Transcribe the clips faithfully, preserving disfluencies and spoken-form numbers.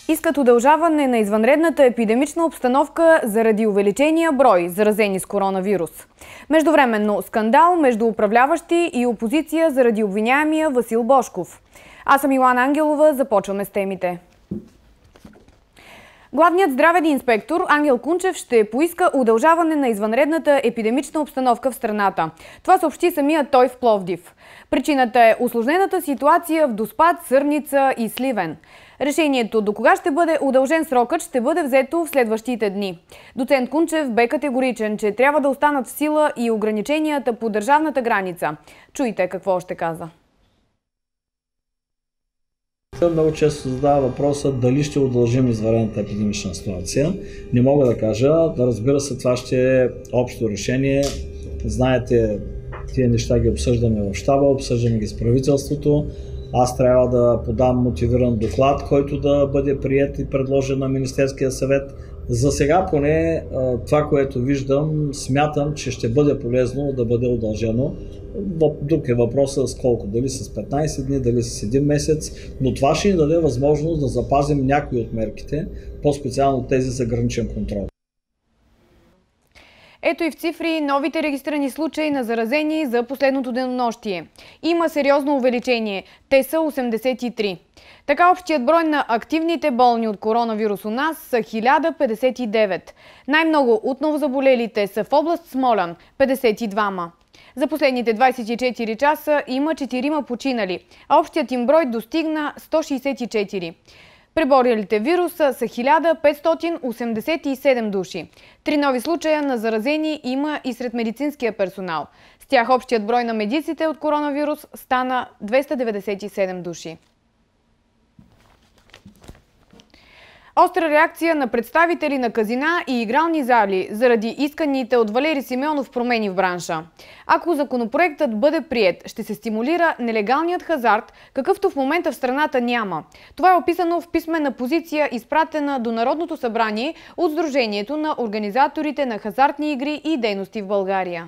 Искат удължаване на извънредната епидемична обстановка заради увеличения брой заразени с коронавирус. Междувременно скандал между управляващи и опозиция заради обвиняемия Васил Божков. Аз съм Илана Ангелова, започваме с темите. Главният здравен инспектор Ангел Кунчев ще поиска удължаване на извънредната епидемична обстановка в страната. Това съобщи самият той в Пловдив. Причината е усложнената ситуация в Доспат, Сърница и Сливен. Решението до кога ще бъде удължен срокът ще бъде взето в следващите дни. Доцент Кунчев бе категоричен, че трябва да останат в сила и ограниченията по държавната граница. Чуйте какво ще каза. Много често задава въпроса дали ще удължим извънредната епидемична ситуация. Не мога да кажа. Да, разбира се, това ще е общо решение. Знаете, тия неща ги обсъждаме в щаба, обсъждаме ги с правителството. Аз трябва да подам мотивиран доклад, който да бъде приет и предложен на Министерския съвет. За сега поне това, което виждам, смятам, че ще бъде полезно да бъде удължено. Друг е въпросът с колко, дали с петнайсет дни, дали с един месец, но това ще ни даде възможност да запазим някои от мерките, по-специално тези за граничен контрол. Ето и в цифри новите регистрирани случаи на заразени за последното денонощие. Има сериозно увеличение. Те са осемдесет и три. Така общият брой на активните болни от коронавирус у нас са хиляда петдесет и девет. Най-много от новозаболелите са в област Смолян – петдесет и двама. За последните двайсет и четири часа има четирима починали, а общият им брой достигна сто шейсет и четири. Преборилите вируса са хиляда петстотин осемдесет и седем души. Три нови случая на заразени има и сред медицинския персонал. С тях общият брой на медиците от коронавирус стана двеста деветдесет и седем души. Остра реакция на представители на казина и игрални зали заради исканите от Валери Симеонов промени в бранша. Ако законопроектът бъде приет, ще се стимулира нелегалният хазарт, какъвто в момента в страната няма. Това е описано в писмена позиция, изпратена до Народното събрание от Сдружението на организаторите на хазартни игри и дейности в България.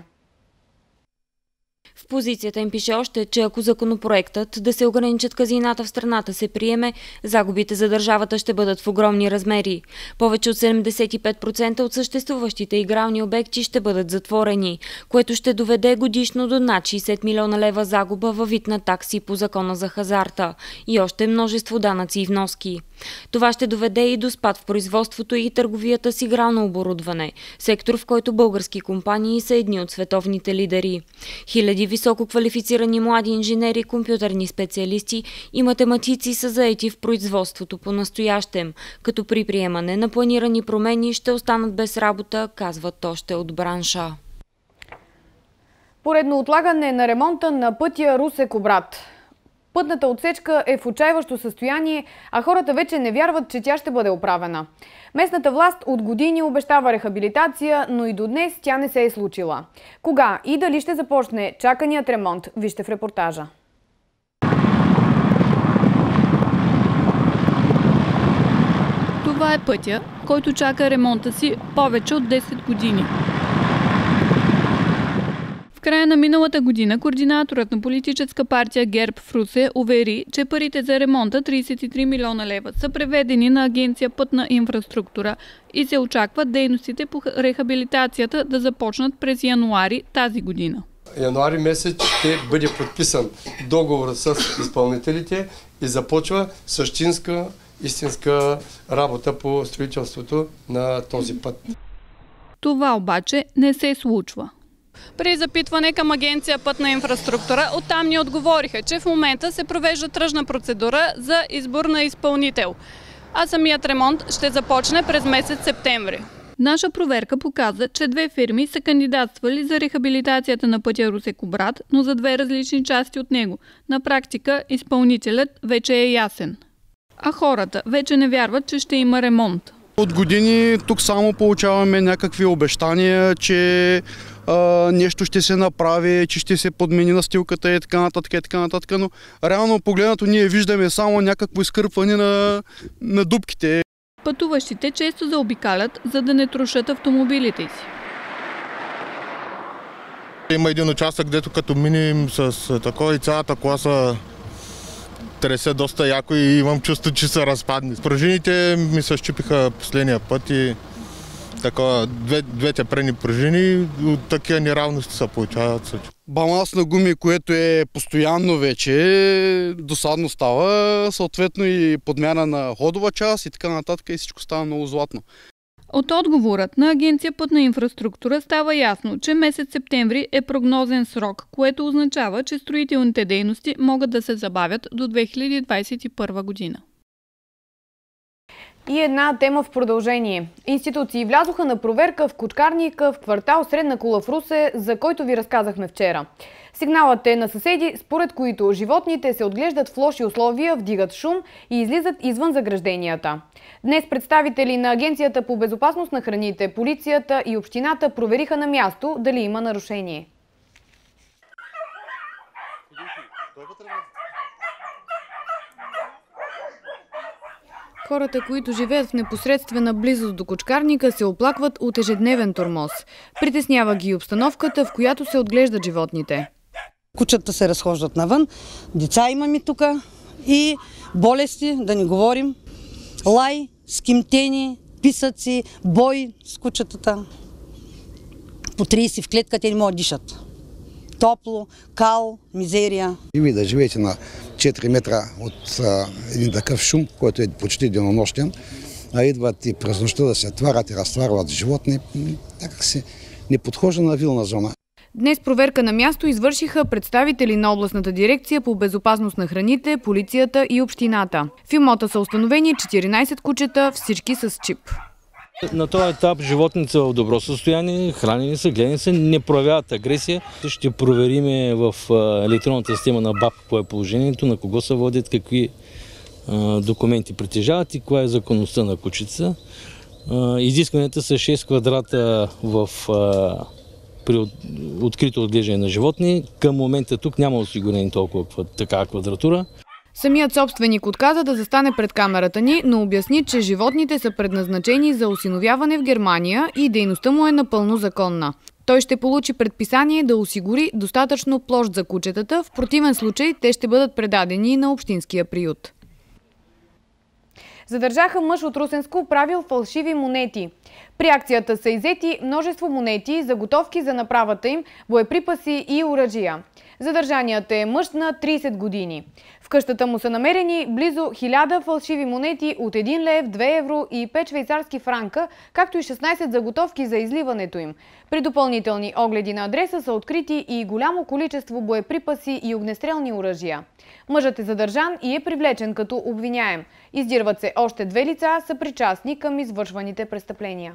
В позицията им пише още, че ако законопроектът да се ограничат казината в страната се приеме, загубите за държавата ще бъдат в огромни размери. Повече от седемдесет и пет процента от съществуващите игрални обекти ще бъдат затворени, което ще доведе годишно до над шейсет милиона лева загуба във вид на такси по закона за хазарта и още множество данъци и вноски. Това ще доведе и до спад в производството и търговията с игрално оборудване, сектор, в който български компании са едни от световните лидери. Хиляди високо квалифицирани млади инженери, компютърни специалисти и математици са заети в производството по-настоящем, като при приемане на планирани промени ще останат без работа, казват още от бранша. Поредно отлагане на ремонта на пътя Русе-Кубрат. Пътната отсечка е в отчаиващо състояние, а хората вече не вярват, че тя ще бъде оправена. Местната власт от години обещава рехабилитация, но и до днес тя не се е случила. Кога и дали ще започне чаканият ремонт, вижте в репортажа. Това е пътя, който чака ремонта си повече от десет години. В края на миналата година координаторът на политическа партия ГЕРБ в Русе увери, че парите за ремонта трийсет и три милиона лева са преведени на агенция Пътна инфраструктура и се очакват дейностите по рехабилитацията да започнат през януари тази година. Януари месец ще бъде подписан договор с изпълнителите и започва същинска, истинска работа по строителството на този път. Това обаче не се случва. При запитване към агенция Пътна инфраструктура, оттам ни отговориха, че в момента се провежда тръжна процедура за избор на изпълнител, а самият ремонт ще започне през месец септември. Наша проверка показа, че две фирми са кандидатствали за рехабилитацията на пътя Русе-Кубрат, но за две различни части от него. На практика изпълнителят вече е ясен. А хората вече не вярват, че ще има ремонт. От години тук само получаваме някакви обещания, че а, нещо ще се направи, че ще се подмени настилката и така нататък, и така нататък, но реално погледнато ние виждаме само някакво изкърпване на, на дупките. Пътуващите често заобикалят, за да не трошат автомобилите си. Има един участък, където като минем с такова и цялата класа тресе доста яко и имам чувство, че са разпадни. Пружините ми се щупиха последния път и така, две, двете предни пружини от такива неравности се получават. Баланс на гуми, което е постоянно вече, досадно става, съответно и подмяна на ходова част и така нататък и всичко става много златно. От отговорът на Агенция Пътна инфраструктура става ясно, че месец септември е прогнозен срок, което означава, че строителните дейности могат да се забавят до две хиляди двадесет и първа година. И една тема в продължение. Институции влязоха на проверка в кочкарника в квартал Средна кула в Русе, за който ви разказахме вчера. Сигналът е на съседи, според които животните се отглеждат в лоши условия, вдигат шум и излизат извън загражденията. Днес представители на Агенцията по безопасност на храните, полицията и общината провериха на място дали има нарушение. Хората, които живеят в непосредствена близост до кочкарника, се оплакват от ежедневен тормоз. Притеснява ги обстановката, в която се отглеждат животните. Кучета се разхождат навън, деца имаме тук и болести, да не говорим. Лай, скимтени, писъци, бой с кучетата. По тридесет в клетка те не могат да дишат. Топло, кал, мизерия. И ви да живеете на четири метра от а, един такъв шум, който е почти денонощен, а идват и през нощта да се отварят и разтварват животни, някак си не подхожда на вилна зона. Днес проверка на място извършиха представители на областната дирекция по безопасност на храните, полицията и общината. В имота са установени четиринадесет кучета, всички с чип. На този етап животните са в добро състояние, хранени са, гледани са, не проявяват агресия. Ще проверим в електронната система на БАП какво е положението, на кого се водят, какви документи притежават и коя е законността на кучица. Изискванията са шест квадрата в при открито отглеждане на животни. Към момента тук няма осигурени толкова такава квадратура. Самият собственик отказа да застане пред камерата ни, но обясни, че животните са предназначени за осиновяване в Германия и дейността му е напълно законна. Той ще получи предписание да осигури достатъчно площ за кучетата, в противен случай те ще бъдат предадени на общинския приют. Задържаха мъж от Русенско, правил фалшиви монети. При акцията са иззети множество монети, заготовки за направата им, боеприпаси и оръжия. Задържаният е мъж на тридесет години. В къщата му са намерени близо хиляда фалшиви монети от един лев, две евро и пет швейцарски франка, както и шестнадесет заготовки за изливането им. При допълнителни огледи на адреса са открити и голямо количество боеприпаси и огнестрелни оръжия. Мъжът е задържан и е привлечен като обвиняем. Издирват се още две лица, съпричастни към извършваните престъпления.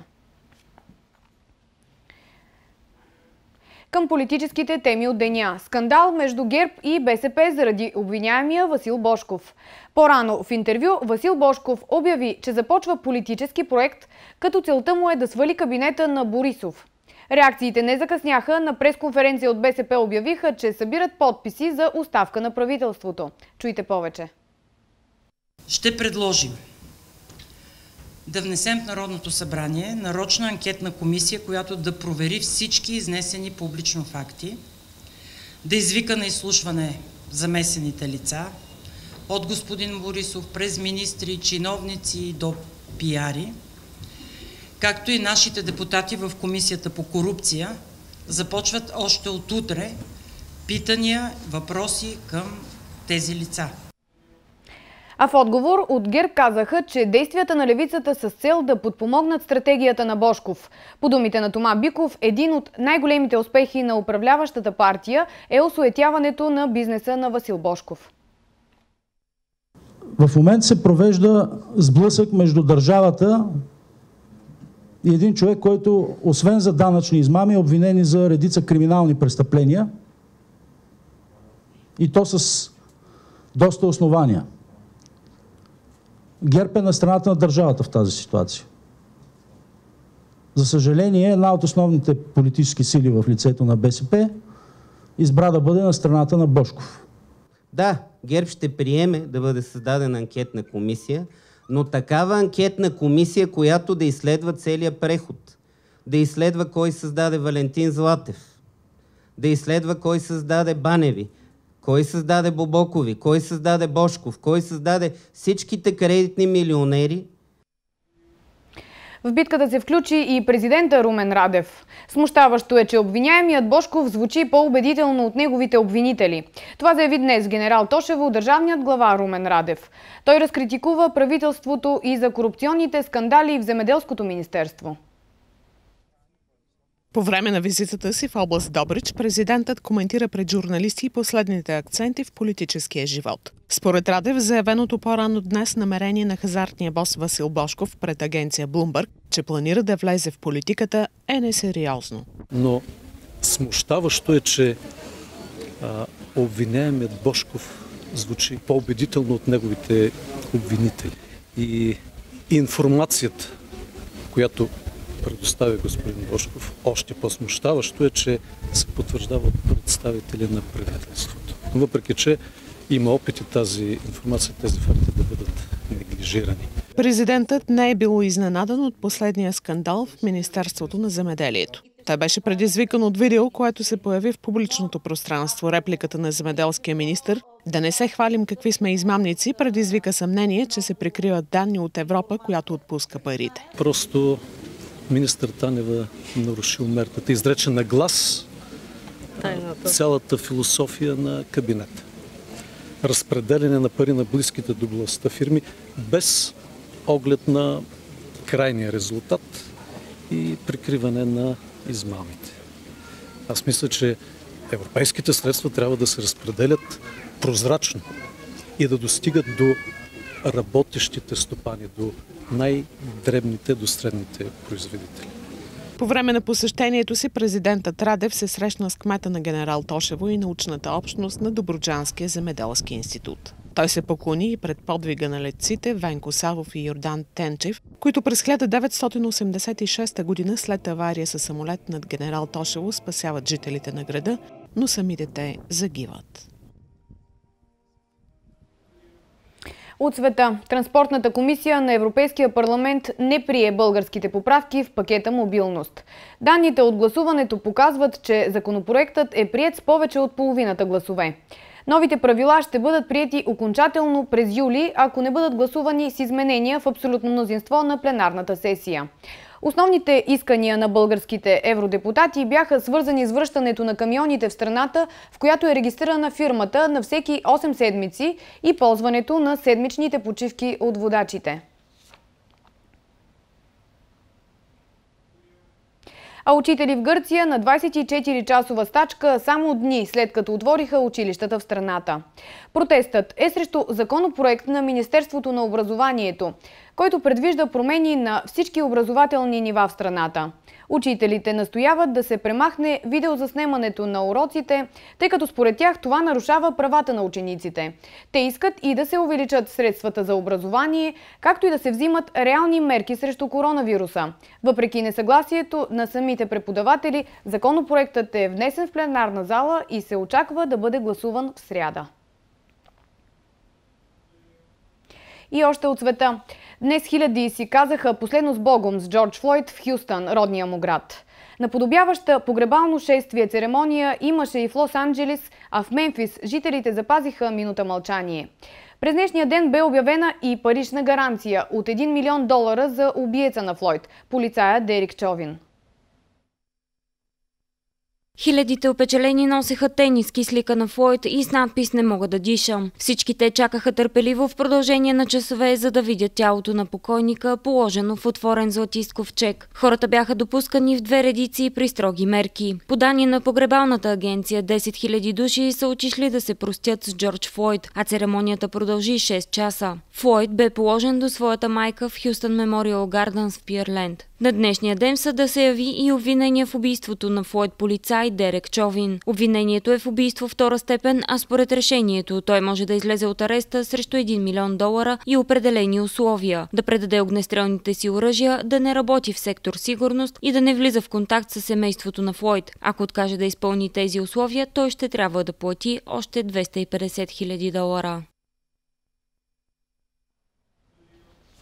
Към политическите теми от деня. Скандал между ГЕРБ и БСП заради обвиняемия Васил Божков. По-рано в интервю Васил Божков обяви, че започва политически проект, като целта му е да свали кабинета на Борисов. Реакциите не закъсняха. На пресконференция от БСП обявиха, че събират подписи за оставка на правителството. Чуйте повече. Ще предложим да внесем в Народното събрание нарочна анкетна комисия, която да провери всички изнесени публично факти, да извика на изслушване замесените лица, от господин Борисов през министри, чиновници до пиари, както и нашите депутати в Комисията по корупция започват още от утре питания, въпроси към тези лица. А в отговор от ГЕРБ казаха, че действията на левицата са с цел да подпомогнат стратегията на Божков. По думите на Тома Биков, един от най-големите успехи на управляващата партия е осуетяването на бизнеса на Васил Божков. В момента се провежда сблъсък между държавата и един човек, който освен за данъчни измами е обвинен и за редица криминални престъпления, и то с доста основания. ГЕРБ е на страната на държавата в тази ситуация. За съжаление, една от основните политически сили в лицето на БСП избра да бъде на страната на Божков. Да, ГЕРБ ще приеме да бъде създадена анкетна комисия, но такава анкетна комисия, която да изследва целия преход, да изследва кой създаде Валентин Златев, да изследва кой създаде Баневи, Кой създаде Бобокови? Кой създаде Божков? Кой създаде всичките кредитни милионери? В битката се включи и президента Румен Радев. Смущаващо е, че обвиняемият Божков звучи по-убедително от неговите обвинители. Това заяви днес генерал Тошево, държавният глава Румен Радев. Той разкритикува правителството и за корупционните скандали в Земеделското министерство. По време на визитата си в област Добрич, президентът коментира пред журналисти последните акценти в политическия живот. Според Радев, заявеното по-рано днес намерение на хазартния бос Васил Божков пред агенция Bloomberg, че планира да влезе в политиката, е несериозно. Но смущаващо е, че а, обвиняемият Божков звучи по-убедително от неговите обвинители. И информацията, която предостави господин Божков, още по-смущаващо е, че се потвърждава от представители на правителството. Въпреки че има опити тази информация, тези факти да бъдат неглижирани. Президентът не е бил изненадан от последния скандал в Министерството на земеделието. Той беше предизвикан от видео, което се появи в публичното пространство. Репликата на земеделския министър "Да не се хвалим какви сме измамници" предизвика съмнение, че се прикриват данни от Европа, която отпуска парите. Просто министър Танева наруши омертата, изрече на глас цялата философия на кабинета. Разпределяне на пари на близките до властта фирми без оглед на крайния резултат и прикриване на измамите. Аз мисля, че европейските средства трябва да се разпределят прозрачно и да достигат до работещите стопани, до най-дребните, до средните производители. По време на посещението си президентът Радев се срещна с кмета на генерал Тошево и научната общност на Добруджанския земеделски институт. Той се поклони и пред подвига на летците Венко Савов и Йордан Тенчев, които през хиляда деветстотин осемдесет и шеста година след авария със самолет над генерал Тошево спасяват жителите на града, но самите те загиват. От света. Транспортната комисия на Европейския парламент не прие българските поправки в пакета мобилност. Данните от гласуването показват, че законопроектът е приет с повече от половината гласове. Новите правила ще бъдат приети окончателно през юли, ако не бъдат гласувани с изменения в абсолютно мнозинство на пленарната сесия. Основните искания на българските евродепутати бяха свързани с връщането на камионите в страната, в която е регистрирана фирмата, на всеки осем седмици и ползването на седмичните почивки от водачите. А учители в Гърция на двадесет и четири часова стачка само дни след като отвориха училищата в страната. Протестът е срещу законопроект на Министерството на образованието, който предвижда промени на всички образователни нива в страната. Учителите настояват да се премахне видеозаснемането на уроците, тъй като според тях това нарушава правата на учениците. Те искат и да се увеличат средствата за образование, както и да се взимат реални мерки срещу коронавируса. Въпреки несъгласието на самите преподаватели, законопроектът е внесен в пленарна зала и се очаква да бъде гласуван в сряда. И още от света. Днес хиляди си казаха последно с Богом с Джордж Флойд в Хюстън, родния му град. Наподобяваща погребално шествие церемония имаше и в Лос-Анджелис, а в Мемфис жителите запазиха минута мълчание. През днешния ден бе обявена и парична гаранция от един милион долара за убиеца на Флойд, полицая Дерик Човин. Хилядите опечалени носеха тениски с лика на Флойд и с надпис "Не мога да дишам". Всички те чакаха търпеливо в продължение на часове, за да видят тялото на покойника, положено в отворен златист ковчег. Хората бяха допускани в две редици при строги мерки. По данни на погребалната агенция, десет хиляди души са отишли да се простят с Джордж Флойд, а церемонията продължи шест часа. Флойд бе положен до своята майка в Хюстън Мемориал Гардънс в Пиърленд. На днешния ден в съда се яви и обвинение в убийството на Флойд полицай Дерек Човин. Обвинението е в убийство втора степен, а според решението той може да излезе от ареста срещу един милион долара и определени условия: да предаде огнестрелните си оръжия, да не работи в сектор сигурност и да не влиза в контакт с семейството на Флойд. Ако откаже да изпълни тези условия, той ще трябва да плати още двеста и петдесет хиляди долара.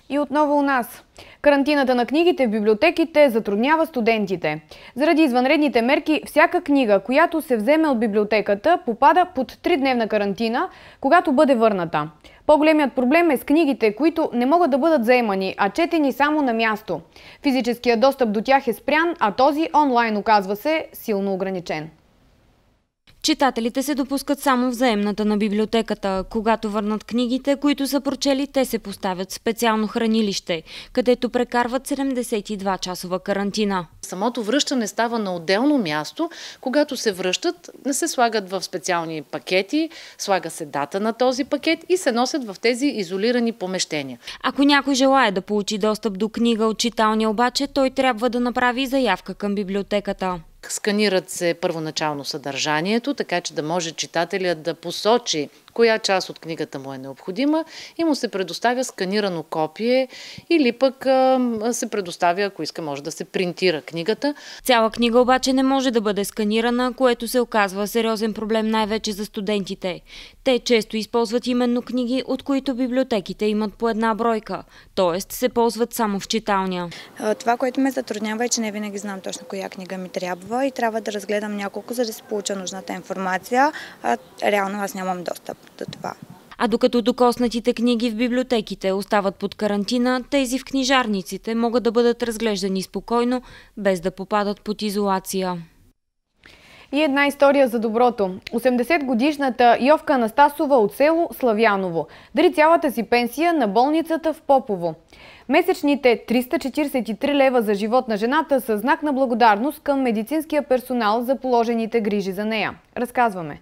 И отново у нас. Карантината на книгите в библиотеките затруднява студентите. Заради извънредните мерки, всяка книга, която се вземе от библиотеката, попада под тридневна карантина, когато бъде върната. По-големият проблем е с книгите, които не могат да бъдат заемани, а четени само на място. Физическият достъп до тях е спрян, а този онлайн оказва се силно ограничен. Читателите се допускат само в заемната на библиотеката. Когато върнат книгите, които са прочели, те се поставят в специално хранилище, където прекарват седемдесет и два часова карантина. Самото връщане става на отделно място. Когато се връщат, не се слагат в специални пакети, слага се дата на този пакет и се носят в тези изолирани помещения. Ако някой желае да получи достъп до книга от читалния, обаче, той трябва да направи заявка към библиотеката. Сканират се първоначално съдържанието, така че да може читателят да посочи коя част от книгата му е необходима и му се предоставя сканирано копие или пък а, се предоставя, ако иска, може да се принтира книгата. Цяла книга обаче не може да бъде сканирана, което се оказва сериозен проблем най-вече за студентите. Те често използват именно книги, от които библиотеките имат по една бройка, т.е. се ползват само в читалня. Това, което ме затруднява е, че не винаги знам точно коя книга ми трябва и трябва да разгледам няколко, за да се получа нужната информация, а реално аз нямам достъп до това. А докато докоснатите книги в библиотеките остават под карантина, тези в книжарниците могат да бъдат разглеждани спокойно, без да попадат под изолация. И една история за доброто. осемдесетгодишната Йовка Анастасова от село Славяново дари цялата си пенсия на болницата в Попово. Месечните триста четиридесет и три лева за живот на жената са знак на благодарност към медицинския персонал за положените грижи за нея. Разказваме.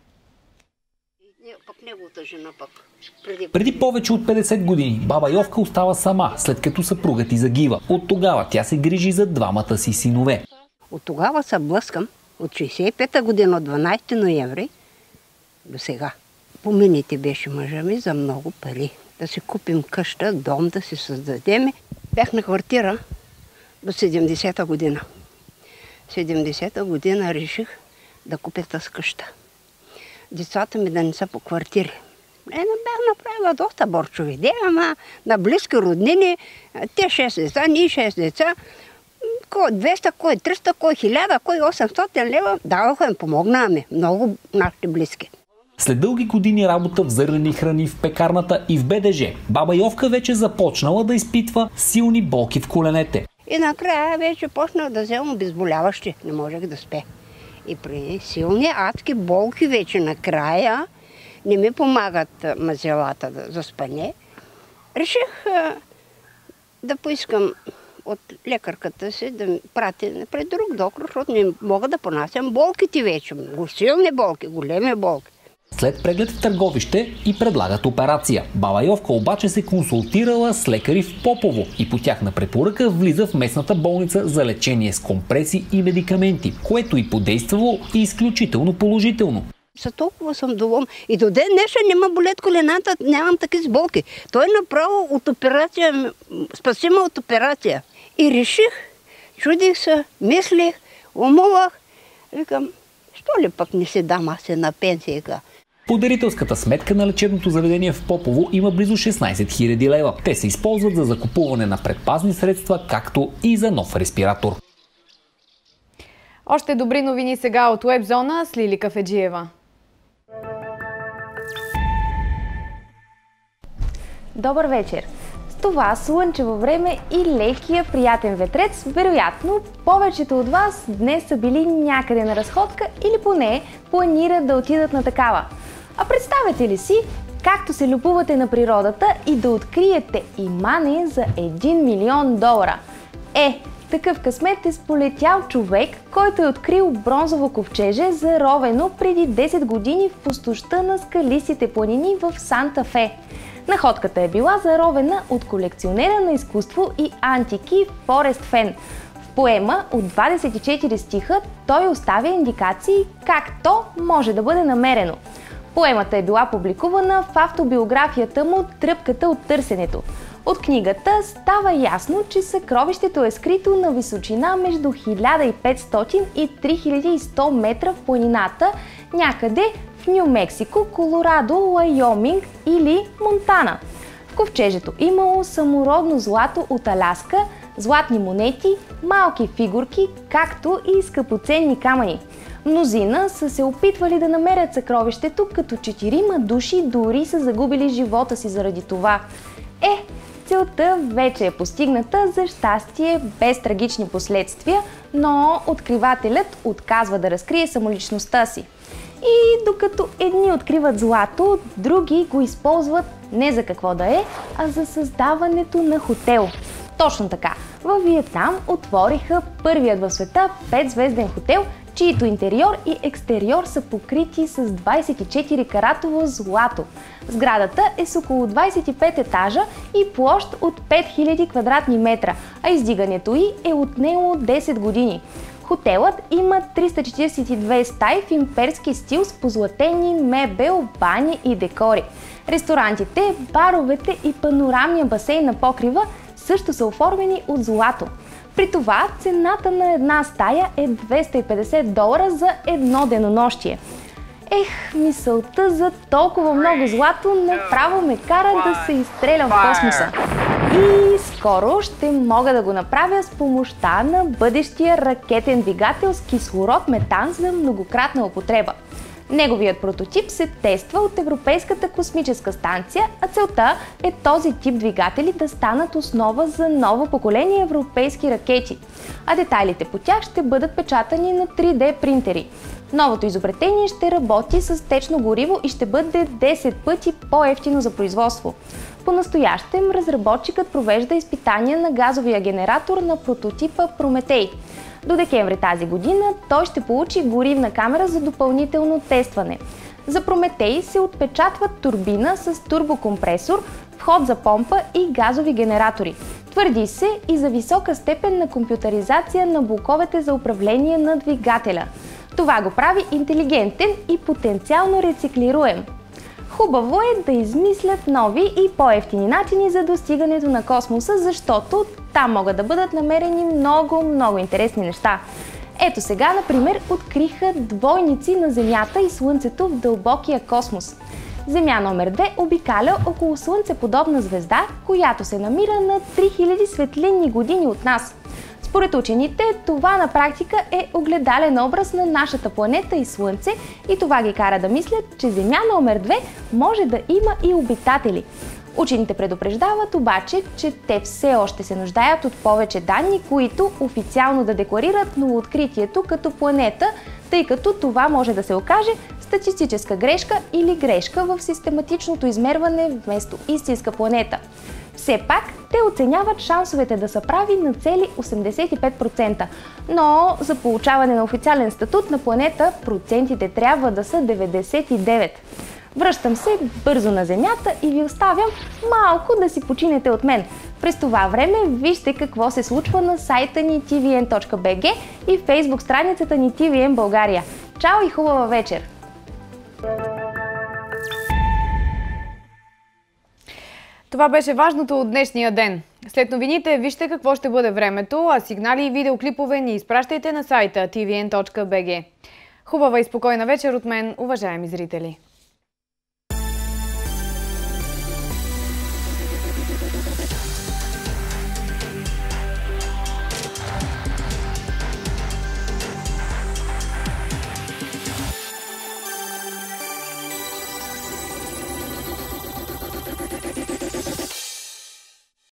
Преди повече от петдесет години баба Йовка остава сама, след като съпругът й загива. От тогава тя се грижи за двамата си синове. От тогава се блъскам, от шейсет и пета година, от дванадесети ноември до сега. Помините беше мъжа ми за много пари. Да си купим къща, дом, да си създадем. Бях на квартира до седемдесета година. седемдесета година реших да купя тази къща. Децата ми да не са по квартири. Е, бях направила доста борчови идеи, ама на близки роднини, те шест деца, ние шест деца, кой двеста, кой триста, кой хиляда, кой осемстотин лева, даваха им, помогнаме много нашите близки. След дълги години работа в зърнени храни в пекарната и в БДЖ, баба Йовка вече започнала да изпитва силни болки в коленете. И накрая вече почнах да вземам обезболяващи, не можех да спя. И при силни адски болки вече накрая не ми помагат мазелата за спане. Реших а, да поискам от лекарката си да ми прати пред друг доктор, защото не мога да понасям болките вече. Силни болки, големи болки. След преглед в Търговище и предлагат операция. Баба Йовка обаче се консултирала с лекари в Попово и по тяхна препоръка влиза в местната болница за лечение с компреси и медикаменти, което и подействало и изключително положително. За толкова съм доволна. И до ден днешен няма болет колената, нямам такива болки. Той направо от операция, спасима от операция. И реших, чудих се, мислих, умувах. Викам, що ли пък не си дам аз на пенсия? По дарителската сметка на лечебното заведение в Попово има близо шестнадесет хиляди лева. Те се използват за закупуване на предпазни средства, както и за нов респиратор. Още добри новини сега от Уебзона с Лили Кафеджиева. Добър вечер! С това слънчево време и лекия приятен ветрец, вероятно повечето от вас днес са били някъде на разходка или поне планират да отидат на такава. А представете ли си, както се любувате на природата и да откриете имане за един милион долара? Е, такъв късмет е сполетял човек, който е открил бронзово ковчеже, заровено преди десет години в пустошта на скалистите планини в Санта Фе. Находката е била заровена от колекционера на изкуство и антики Форест Фен. В поема от двадесет и четири стиха той оставя индикации как то може да бъде намерено. Поемата е била публикувана в автобиографията му "Тръпката от търсенето". От книгата става ясно, че съкровището е скрито на височина между хиляда и петстотин и три хиляди и сто метра в планината, някъде в Ню Мексико, Колорадо, Лайоминг или Монтана. В ковчежето имало самородно злато от Аляска, златни монети, малки фигурки, както и скъпоценни камъни. Мнозина са се опитвали да намерят съкровището, като четирима души дори са загубили живота си заради това. Е, целта вече е постигната, за щастие без трагични последствия, но откривателят отказва да разкрие самоличността си. И докато едни откриват злато, други го използват не за какво да е, а за създаването на хотел. Точно така, във Виетнам отвориха първият в света петзвезден хотел, чието интериор и екстериор са покрити с двадесет и четири каратово злато. Сградата е с около двадесет и пет етажа и площ от пет хиляди квадратни метра, а издигането й е отнело десет години. Хотелът има триста четиридесет и две стаи в имперски стил с позлатени мебел, бани и декори. Ресторантите, баровете и панорамния басейн на покрива също са оформени от злато. При това цената на една стая е двеста и петдесет долара за едно денонощие. Ех, мисълта за толкова много злато направо ме кара да се изстрелям в космоса. И скоро ще мога да го направя с помощта на бъдещия ракетен двигател с кислород метан за многократна употреба. Неговият прототип се тества от Европейската космическа станция, а целта е този тип двигатели да станат основа за ново поколение европейски ракети. А детайлите по тях ще бъдат печатани на три Д принтери. Новото изобретение ще работи с течно гориво и ще бъде десет пъти по-евтино за производство. По-настоящем разработчикът провежда изпитания на газовия генератор на прототипа Прометей. До декември тази година той ще получи горивна камера за допълнително тестване. За Прометей се отпечатват турбина с турбокомпресор, вход за помпа и газови генератори. Твърди се и за висока степен на компютъризация на блоковете за управление на двигателя. Това го прави интелигентен и потенциално рециклируем. Хубаво е да измислят нови и по-евтини начини за достигането на космоса, защото там могат да бъдат намерени много-много интересни неща. Ето сега, например, откриха двойници на Земята и Слънцето в дълбокия космос. Земя номер две обикаля около слънцеподобна звезда, която се намира на три хиляди светлинни години от нас. Според учените, това на практика е огледален образ на нашата планета и Слънце и това ги кара да мислят, че Земя номер две може да има и обитатели. Учените предупреждават обаче, че те все още се нуждаят от повече данни, които официално да декларират новооткритието като планета, тъй като това може да се окаже статистическа грешка или грешка в систематичното измерване вместо истинска планета. Все пак, те оценяват шансовете да са прави на цели осемдесет и пет процента, но за получаване на официален статут на планета процентите трябва да са деветдесет и девет. Връщам се бързо на Земята и ви оставям малко да си починете от мен. През това време вижте какво се случва на сайта ни ти ви ен точка би джи и фейсбук страницата ни Ти Ви Ен България. Чао и хубава вечер! Това беше важното от днешния ден. След новините вижте какво ще бъде времето, а сигнали и видеоклипове ни изпращайте на сайта ти ви ен точка би джи. Хубава и спокойна вечер от мен, уважаеми зрители!